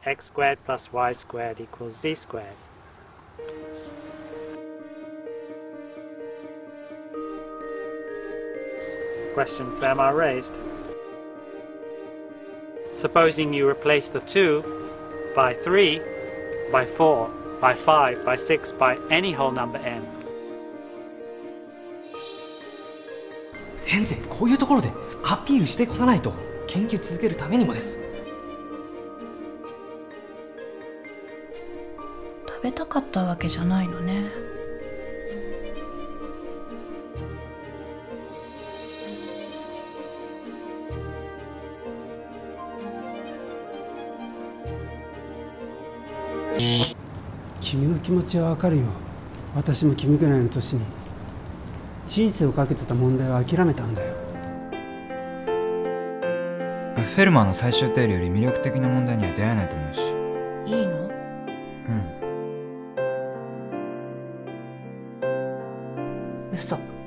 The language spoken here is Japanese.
x squared plus y squared equals z squared. Question Fermat raised. Supposing you replace the 2 by 3, by 4, by 5, by 6, by any whole number n. 先生、こういうところでアピールしていかないと。研究続けるためにもです。 食べたかったわけじゃないのね。 君の気持ちはわかるよ。私も君ぐらいの年に人生をかけてた問題は諦めたんだよ。 フェルマーの最終定理より魅力的な問題には出会えないと思うし。 いいの？ うん。 嘘。